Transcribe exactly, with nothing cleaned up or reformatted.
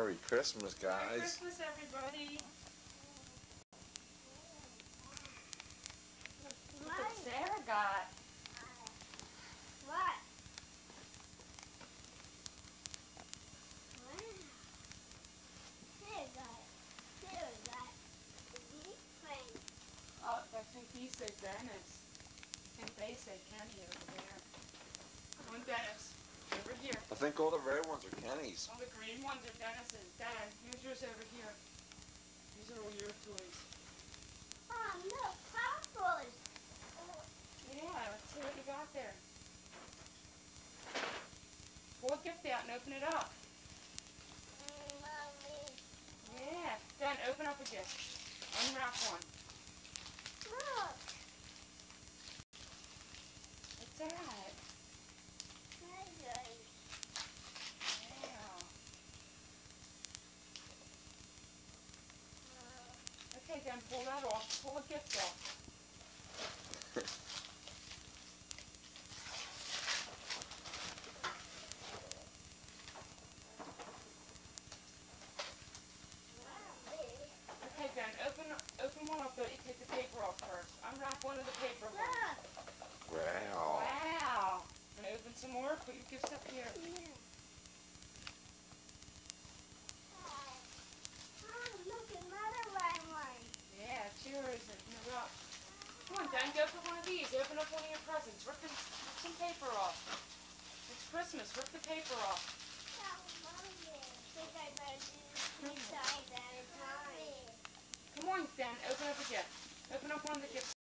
Merry Christmas, guys. Merry Christmas, everybody. Look what Sarah got. What? Oh, I think he said Dennis. I think they said Kenny over there. Come on, Dennis. Over here. I think all the red ones are Kenny's. All the green ones are Dennis's. Dad, here's yours over here. These are all your toys. Oh, look, Papa's. Yeah, let's see what you got there. Pull a gift out and open it up. Mommy. Yeah. Dan, open up a gift. Unwrap one. Look. What's that? Treasures. Wow. Okay, Dan, pull that off. Pull a gift off. Okay, Dan, open open one up, but you take the paper off first. Unwrap one of the paper ones. Look. Wow. Wow. And open some more. Put your gifts up here. Yeah. Oh, look, another red one. Yeah, it's yours. Open it up. Come on, Dan, go for one of these. Open up one of your presents. Rip, the, rip some paper off. It's Christmas. Rip the paper off. Oh, Mommy. I think I better do three sides at a time. Come on, Dan. Open up a gift. Open up one of the gifts.